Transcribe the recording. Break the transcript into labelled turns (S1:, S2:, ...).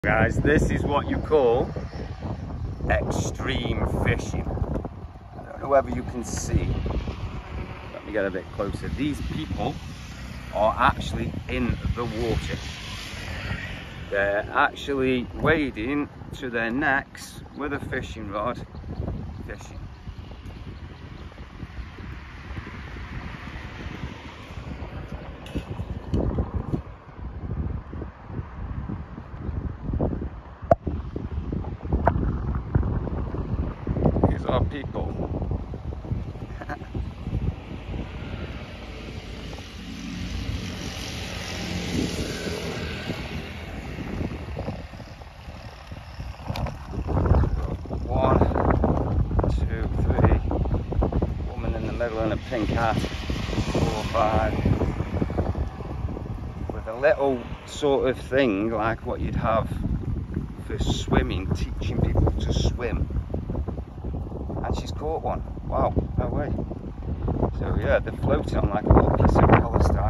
S1: Guys, this is what you call extreme fishing. I don't know whether you can see. Let me get a bit closer. These people are actually in the water. They're actually wading to their necks with a fishing rod, fishing. These are people. In a pink hat, 4 or 5, with a little sort of thing like what you'd have for swimming, teaching people to swim, and she's caught one. Wow, no way. So yeah, they're floating on like a little piece of polystyrene.